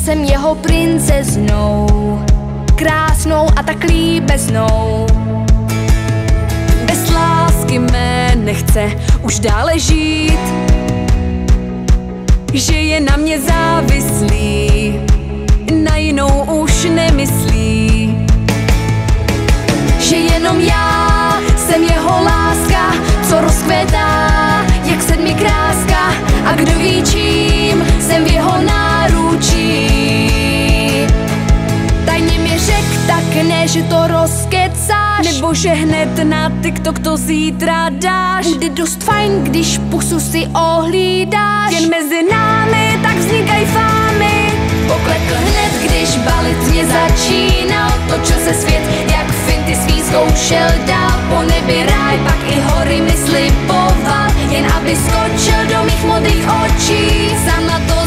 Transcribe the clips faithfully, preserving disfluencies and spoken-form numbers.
jsem jeho princeznou, krásnou a tak líbeznou. Bez lásky mé nechce už dále žít, že je na mě závislý, na jinou už nemyslí. Že jenom já jsem jeho láska, co rozkvétá jak sedmikráska, a kdo ví čím jsem v jeho náručí. Tajně mi řek, tak ne, že to rozkecáš, nebo že hned na TikTok to zítra dáš. Bude dost fajn, když pusu si ohlídáš, jen mezi námi tak vznikají fámy. Poklekl hned, když balit mě začínal, točil se svět, jak finty svý zkoušel dál. Po nebi ráj, pak i hory mi sliboval, jen aby skočil do mých modrých očí. Sama to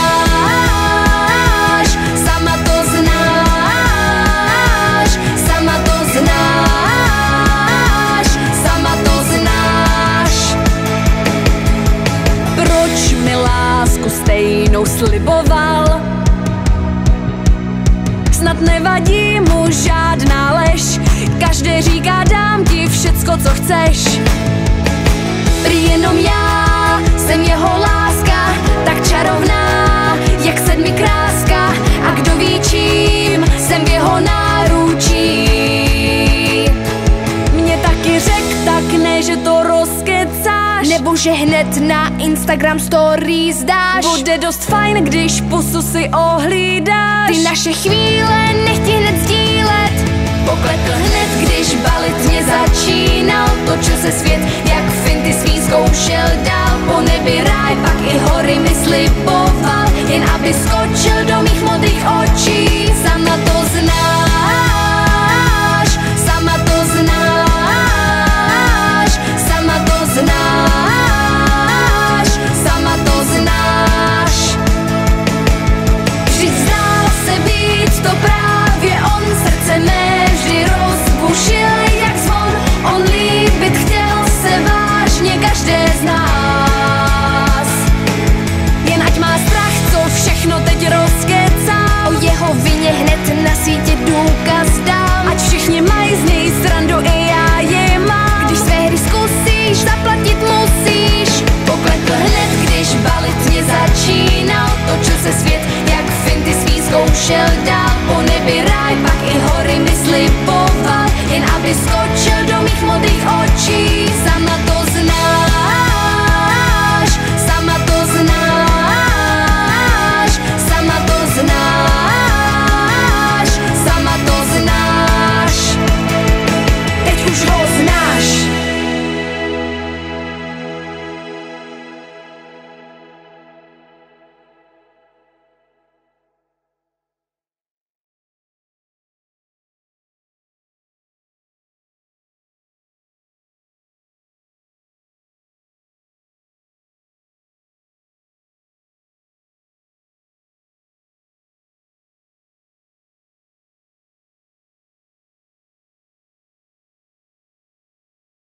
znáš, sama to znáš, sama to znáš, sama to znáš. Proč mi lásku stejnou sliboval? Snad nevadí mu žádná lež, každý říká, dám ti všecko, co chceš. Prý jenom já jsem jeho láska, tak čarovná, jak sedmikráska, a kdo ví čím jsem v jeho náručí. Mě taky řek, tak ne, že to rozkecáš, nebo že hned na Instagram stories dáš. Bude dost fajn, když pusu si ohlídáš. Ty naše chvíle nechti hned sdílet. Poklekl hned, když balit mě začínal, točil se svět, jak finty svý zkoušel dál. Po nebi ráj, pak i hory mi sliboval, jen aby skočil do mých modrých očí. Sama to znáš, sama to znáš, sama to znáš, sama to znáš. Vždyť zdál se být to právě on, srdce mé vždy rozbušil jak zvon. On líbit chtěl se vážně každé z nás, jen ať má strach, co všechno teď rozkecá. O jeho vině hned na sítě důkaz dám, ať všichni mají z něj srandu, i já je mám. Když své hry zkusíš, zaplatit musíš. Poklekl hned, když balit mě začínal, točil se svět, jak finty svý zkoušel dál. Po nebi ráj, pak i hory mi sliboval, jen aby skočil do mých modrých očí.